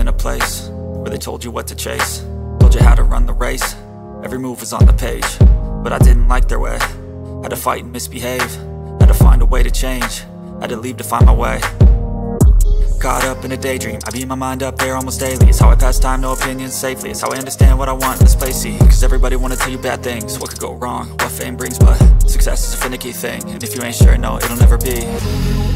in a place where they told you what to chase, told you how to run the race. Every move was on the page, but I didn't like their way. Had to fight and misbehave, had to find a way to change, had to leave to find my way. Caught up in a daydream, I beat my mind up there almost daily. It's how I pass time, no opinions safely. It's how I understand what I want in this place, see. Cause everybody wanna tell you bad things, what could go wrong, what fame brings. But success is a finicky thing, and if you ain't sure, no, it'll never be.